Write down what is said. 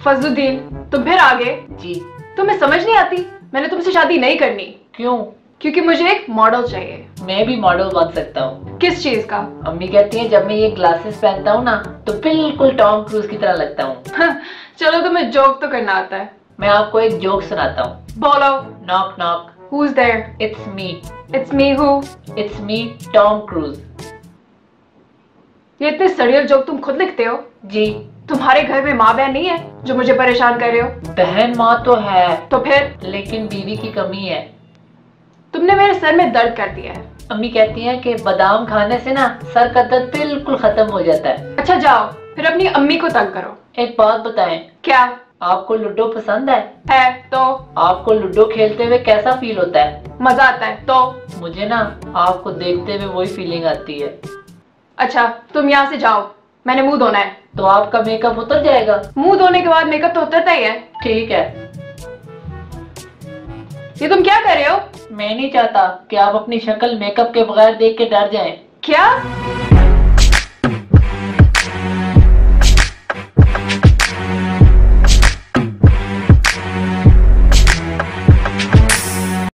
फजलुद्दीन, तुम फिर आ गए। जी। तुम्हें समझ नहीं आती, मैंने तुमसे शादी नहीं करनी। क्यों? क्योंकि मुझे एक मॉडल चाहिए। मैं भी मॉडल बन सकता हूँ। किस चीज का? अम्मी कहती है जब मैं ये ग्लासेस पहनता हूँ ना तो बिल्कुल टॉम क्रूज की तरह लगता हूँ। चलो तुम्हें जोक तो करना आता है। मैं आपको एक जोक सुनाता हूँ। बोलो। Knock knock. Who's there? It's me. It's me who? It's me, Tom Cruise. ये इतने सड़ियल जोक तुम खुद लिखते हो? जी। तुम्हारे घर में माँ बहन नहीं है जो मुझे परेशान कर रहे हो? बहन माँ तो है। तो फिर? लेकिन बीवी की कमी है। तुमने मेरे सर में दर्द कर दिया है। अम्मी कहती हैं कि बादाम खाने से ना सर का दर्द बिल्कुल खत्म हो जाता है। अच्छा जाओ, फिर अपनी अम्मी को तंग करो। एक बात बताएं। क्या? आपको लूडो पसंद है? है तो। आपको लूडो खेलते हुए कैसा फील होता है? मजा आता है तो। मुझे ना आपको देखते हुए वही फीलिंग आती है। अच्छा तुम यहाँ से जाओ, मैंने मुंह धोना है। तो आपका मेकअप उतर जाएगा? मुंह धोने के बाद मेकअप तो उतरता ही है। ठीक है। ये तुम क्या कर रहे हो? मैं नहीं चाहता कि आप अपनी शक्ल मेकअप के बगैर देख के डर जाएं। क्या?